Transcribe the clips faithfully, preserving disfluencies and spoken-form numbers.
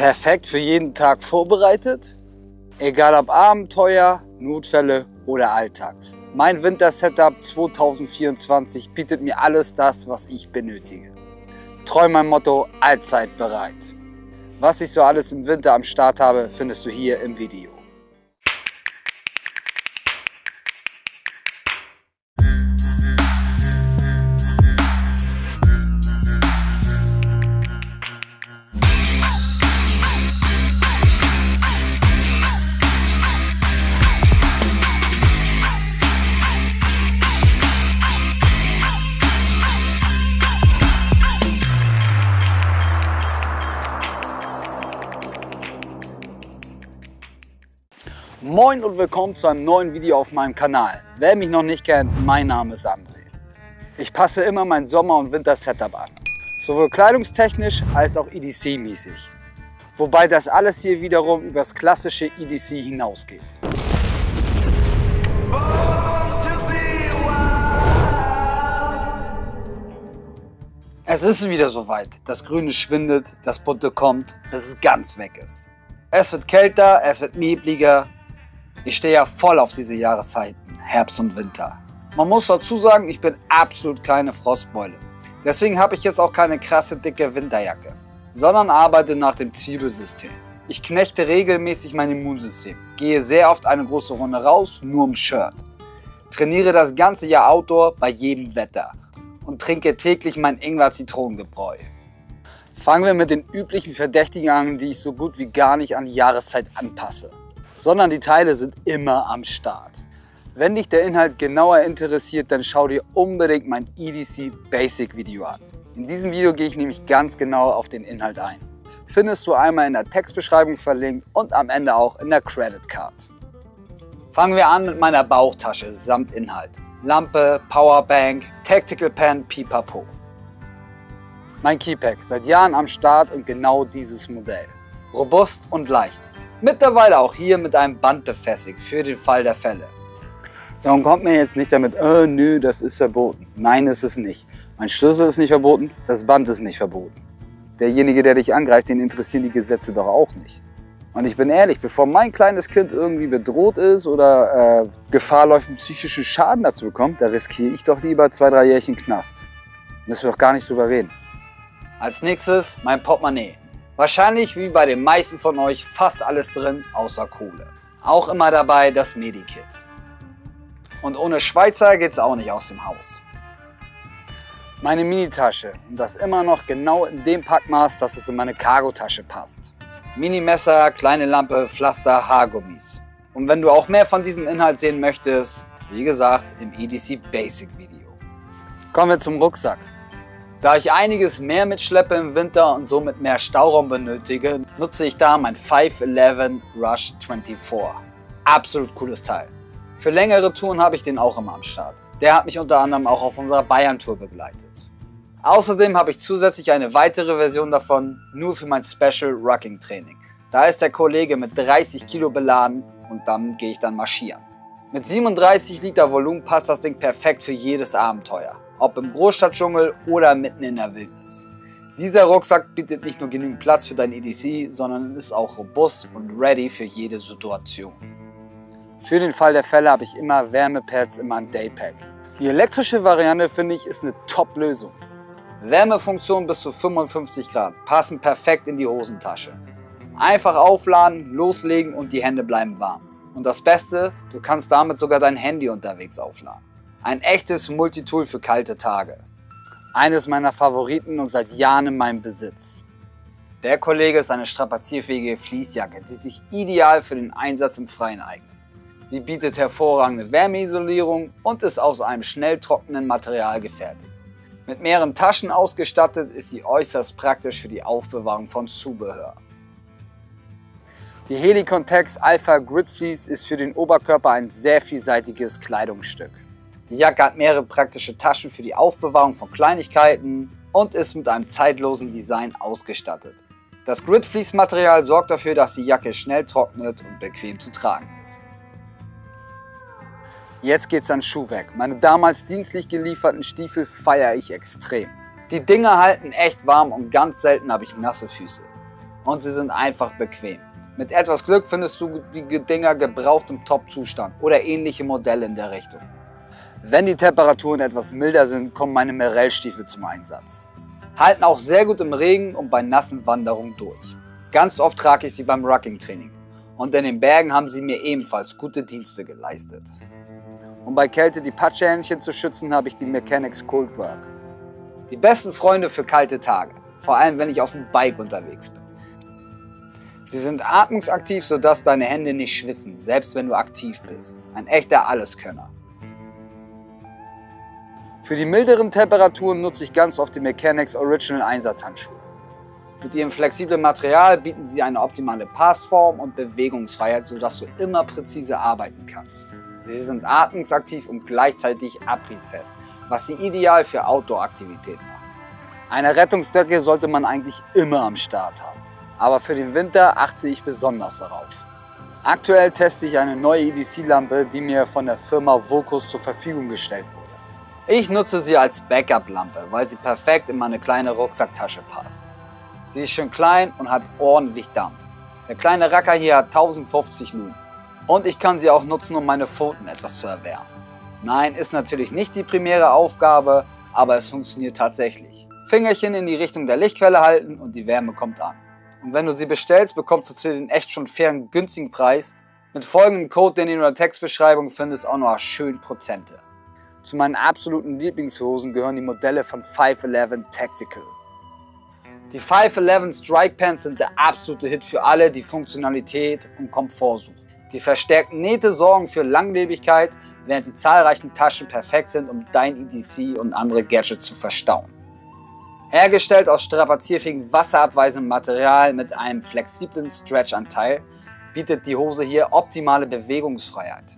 Perfekt für jeden Tag vorbereitet, egal ob Abenteuer, Notfälle oder Alltag. Mein Winter-Setup zweitausendvierundzwanzig bietet mir alles das, was ich benötige. Treu mein Motto, allzeit bereit. Was ich so alles im Winter am Start habe, findest du hier im Video. Moin und willkommen zu einem neuen Video auf meinem Kanal. Wer mich noch nicht kennt, mein Name ist André. Ich passe immer mein Sommer- und Winter-Setup an. Sowohl kleidungstechnisch als auch E D C-mäßig. Wobei das alles hier wiederum über das klassische E D C hinausgeht. Es ist wieder soweit. Das Grüne schwindet, das Bunte kommt, bis es ganz weg ist. Es wird kälter, es wird nebliger. Ich stehe ja voll auf diese Jahreszeiten, Herbst und Winter. Man muss dazu sagen, ich bin absolut keine Frostbeule. Deswegen habe ich jetzt auch keine krasse dicke Winterjacke, sondern arbeite nach dem Zwiebelsystem. Ich knechte regelmäßig mein Immunsystem, gehe sehr oft eine große Runde raus, nur im Shirt. Trainiere das ganze Jahr Outdoor bei jedem Wetter und trinke täglich mein Ingwer-Zitronengebräu. Fangen wir mit den üblichen Verdächtigen an, die ich so gut wie gar nicht an die Jahreszeit anpasse. Sondern die Teile sind immer am Start. Wenn dich der Inhalt genauer interessiert, dann schau dir unbedingt mein E D C Basic Video an. In diesem Video gehe ich nämlich ganz genau auf den Inhalt ein. Findest du einmal in der Textbeschreibung verlinkt und am Ende auch in der Credit Card. Fangen wir an mit meiner Bauchtasche samt Inhalt. Lampe, Powerbank, Tactical Pen, Pipapo. Mein Keypack, seit Jahren am Start und genau dieses Modell. Robust und leicht. Mittlerweile auch hier mit einem Band befestigt für den Fall der Fälle. Darum kommt mir jetzt nicht damit, oh, nö, das ist verboten. Nein, ist es nicht. Mein Schlüssel ist nicht verboten, das Band ist nicht verboten. Derjenige, der dich angreift, den interessieren die Gesetze doch auch nicht. Und ich bin ehrlich, bevor mein kleines Kind irgendwie bedroht ist oder äh, Gefahr läuft, einen psychischen Schaden dazu bekommt, da riskiere ich doch lieber zwei, drei Jährchen Knast. Müssen wir doch gar nicht drüber reden. Als nächstes mein Portemonnaie. Wahrscheinlich wie bei den meisten von euch fast alles drin, außer Kohle. Auch immer dabei das Medikit. Und ohne Schweizer geht's auch nicht aus dem Haus. Meine Minitasche und das immer noch genau in dem Packmaß, dass es in meine Cargotasche passt. Minimesser, kleine Lampe, Pflaster, Haargummis. Und wenn du auch mehr von diesem Inhalt sehen möchtest, wie gesagt, im E D C Basic Video. Kommen wir zum Rucksack. Da ich einiges mehr mitschleppe im Winter und somit mehr Stauraum benötige, nutze ich da mein five eleven Rush vierundzwanzig. Absolut cooles Teil. Für längere Touren habe ich den auch immer am Start. Der hat mich unter anderem auch auf unserer Bayern-Tour begleitet. Außerdem habe ich zusätzlich eine weitere Version davon, nur für mein Special Rucking Training. Da ist der Kollege mit dreißig Kilo beladen und damit gehe ich dann marschieren. Mit siebenunddreißig Liter Volumen passt das Ding perfekt für jedes Abenteuer. Ob im Großstadtdschungel oder mitten in der Wildnis. Dieser Rucksack bietet nicht nur genügend Platz für dein E D C, sondern ist auch robust und ready für jede Situation. Für den Fall der Fälle habe ich immer Wärmepads in meinem Daypack. Die elektrische Variante, finde ich, ist eine Top-Lösung. Wärmefunktion bis zu fünfundfünfzig Grad, passen perfekt in die Hosentasche. Einfach aufladen, loslegen und die Hände bleiben warm. Und das Beste, du kannst damit sogar dein Handy unterwegs aufladen. Ein echtes Multitool für kalte Tage. Eines meiner Favoriten und seit Jahren in meinem Besitz. Der Kollege ist eine strapazierfähige Fließjacke, die sich ideal für den Einsatz im Freien eignet. Sie bietet hervorragende Wärmeisolierung und ist aus einem schnell trocknenden Material gefertigt. Mit mehreren Taschen ausgestattet ist sie äußerst praktisch für die Aufbewahrung von Zubehör. Die Helikon Tex Alpha Grid Fleece ist für den Oberkörper ein sehr vielseitiges Kleidungsstück. Die Jacke hat mehrere praktische Taschen für die Aufbewahrung von Kleinigkeiten und ist mit einem zeitlosen Design ausgestattet. Das Grid Fleece Material sorgt dafür, dass die Jacke schnell trocknet und bequem zu tragen ist. Jetzt geht's an Schuhwerk. Meine damals dienstlich gelieferten Stiefel feiere ich extrem. Die Dinger halten echt warm und ganz selten habe ich nasse Füße. und sie sind einfach bequem. Mit etwas Glück findest du die Dinger gebraucht im Top-Zustand oder ähnliche Modelle in der Richtung. Wenn die Temperaturen etwas milder sind, kommen meine Merrell-Stiefel zum Einsatz. Halten auch sehr gut im Regen und bei nassen Wanderungen durch. Ganz oft trage ich sie beim Rucking-Training und in den Bergen haben sie mir ebenfalls gute Dienste geleistet. Um bei Kälte die Patschehändchen zu schützen, habe ich die Mechanics Cold Work. Die besten Freunde für kalte Tage, vor allem wenn ich auf dem Bike unterwegs bin. Sie sind atmungsaktiv, sodass deine Hände nicht schwitzen, selbst wenn du aktiv bist. Ein echter Alleskönner. Für die milderen Temperaturen nutze ich ganz oft die Mechanics Original Einsatzhandschuhe. Mit ihrem flexiblen Material bieten sie eine optimale Passform und Bewegungsfreiheit, sodass du immer präzise arbeiten kannst. Sie sind atmungsaktiv und gleichzeitig abriebfest, was sie ideal für Outdoor-Aktivitäten macht. Eine Rettungsdecke sollte man eigentlich immer am Start haben, aber für den Winter achte ich besonders darauf. Aktuell teste ich eine neue E D C-Lampe, die mir von der Firma Vocus zur Verfügung gestellt wurde. Ich nutze sie als Backup-Lampe, weil sie perfekt in meine kleine Rucksacktasche passt. Sie ist schön klein und hat ordentlich Dampf. Der kleine Racker hier hat tausendfünfzig Lumen. Und ich kann sie auch nutzen, um meine Pfoten etwas zu erwärmen. Nein, ist natürlich nicht die primäre Aufgabe, aber es funktioniert tatsächlich. Fingerchen in die Richtung der Lichtquelle halten und die Wärme kommt an. Und wenn du sie bestellst, bekommst du zu den echt schon fairen, günstigen Preis mit folgendem Code, den du in der Textbeschreibung findest, auch noch schön Prozente. Zu meinen absoluten Lieblingshosen gehören die Modelle von five eleven Tactical. Die five eleven Strike Pants sind der absolute Hit für alle, die Funktionalität und Komfort suchen. Die verstärkten Nähte sorgen für Langlebigkeit, während die zahlreichen Taschen perfekt sind, um dein E D C und andere Gadgets zu verstauen. Hergestellt aus strapazierfähigem, wasserabweisendem Material mit einem flexiblen Stretch-Anteil, bietet die Hose hier optimale Bewegungsfreiheit.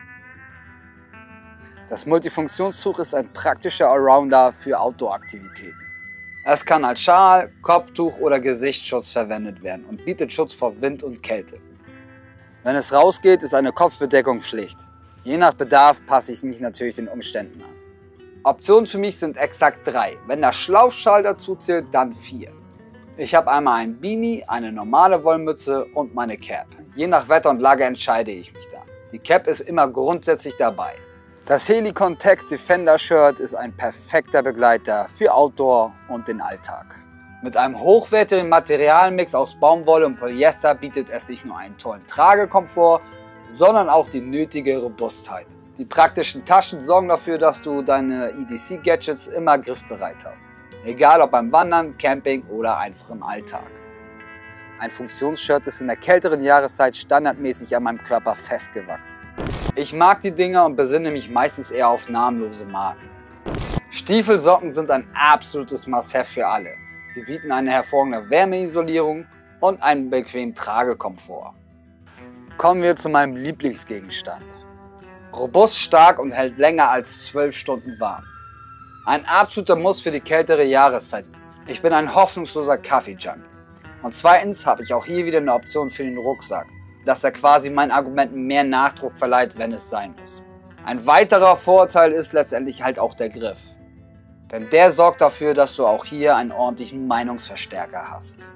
Das Multifunktionstuch ist ein praktischer Allrounder für Outdoor-Aktivitäten. Es kann als Schal, Kopftuch oder Gesichtsschutz verwendet werden und bietet Schutz vor Wind und Kälte. Wenn es rausgeht, ist eine Kopfbedeckung Pflicht. Je nach Bedarf passe ich mich natürlich den Umständen an. Optionen für mich sind exakt drei. Wenn der Schlaufschal dazu zählt, dann vier. Ich habe einmal ein Beanie, eine normale Wollmütze und meine Cap. Je nach Wetter und Lage entscheide ich mich dann. Die Cap ist immer grundsätzlich dabei. Das Helicon Tex Defender Shirt ist ein perfekter Begleiter für Outdoor und den Alltag. Mit einem hochwertigen Materialmix aus Baumwolle und Polyester bietet es nicht nur einen tollen Tragekomfort, sondern auch die nötige Robustheit. Die praktischen Taschen sorgen dafür, dass du deine E D C-Gadgets immer griffbereit hast. Egal ob beim Wandern, Camping oder einfach im Alltag. Ein Funktionsshirt ist in der kälteren Jahreszeit standardmäßig an meinem Körper festgewachsen. Ich mag die Dinger und besinne mich meistens eher auf namenlose Marken. Stiefelsocken sind ein absolutes Must-have für alle. Sie bieten eine hervorragende Wärmeisolierung und einen bequemen Tragekomfort. Kommen wir zu meinem Lieblingsgegenstand. Robust, stark und hält länger als zwölf Stunden warm. Ein absoluter Muss für die kältere Jahreszeit. Ich bin ein hoffnungsloser Kaffee-Junkie. Und zweitens habe ich auch hier wieder eine Option für den Rucksack, dass er quasi meinen Argumenten mehr Nachdruck verleiht, wenn es sein muss. Ein weiterer Vorteil ist letztendlich halt auch der Griff. Denn der sorgt dafür, dass du auch hier einen ordentlichen Meinungsverstärker hast.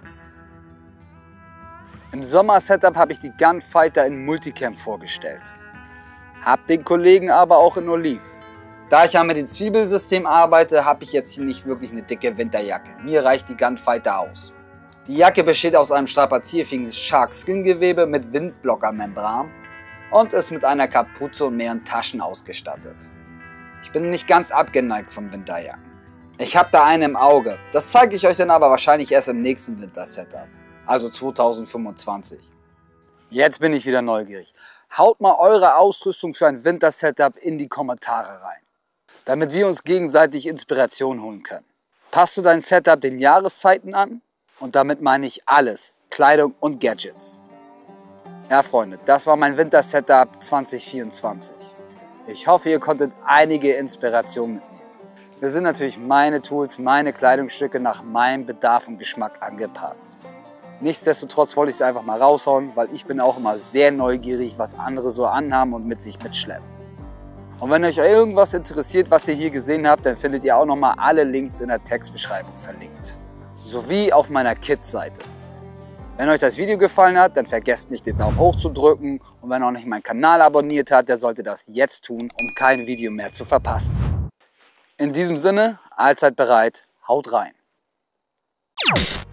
Im Sommer-Setup habe ich die Gunfighter in Multicam vorgestellt. Hab den Kollegen aber auch in Oliv. Da ich ja mit dem Zwiebelsystem arbeite, habe ich jetzt hier nicht wirklich eine dicke Winterjacke. Mir reicht die Gunfighter aus. Die Jacke besteht aus einem strapazierfähigen Shark-Skin-Gewebe mit Windblocker-Membran und ist mit einer Kapuze und mehreren Taschen ausgestattet. Ich bin nicht ganz abgeneigt vom Winterjacken. Ich habe da eine im Auge. Das zeige ich euch dann aber wahrscheinlich erst im nächsten Winter-Setup, also zweitausendfünfundzwanzig. Jetzt bin ich wieder neugierig. Haut mal eure Ausrüstung für ein Winter-Setup in die Kommentare rein, damit wir uns gegenseitig Inspiration holen können. Passt du dein Setup den Jahreszeiten an? Und damit meine ich alles, Kleidung und Gadgets. Ja Freunde, das war mein Winter-Setup zwanzig vierundzwanzig. Ich hoffe, ihr konntet einige Inspirationen mitnehmen. Das sind natürlich meine Tools, meine Kleidungsstücke nach meinem Bedarf und Geschmack angepasst. Nichtsdestotrotz wollte ich es einfach mal raushauen, weil ich bin auch immer sehr neugierig, was andere so anhaben und mit sich mitschleppen. Und wenn euch irgendwas interessiert, was ihr hier gesehen habt, dann findet ihr auch nochmal alle Links in der Textbeschreibung verlinkt. Sowie auf meiner Kit-Seite. Wenn euch das Video gefallen hat, dann vergesst nicht den Daumen hoch zu drücken. Und wenn noch nicht meinen Kanal abonniert hat, der sollte das jetzt tun, um kein Video mehr zu verpassen. In diesem Sinne, allzeit bereit, haut rein.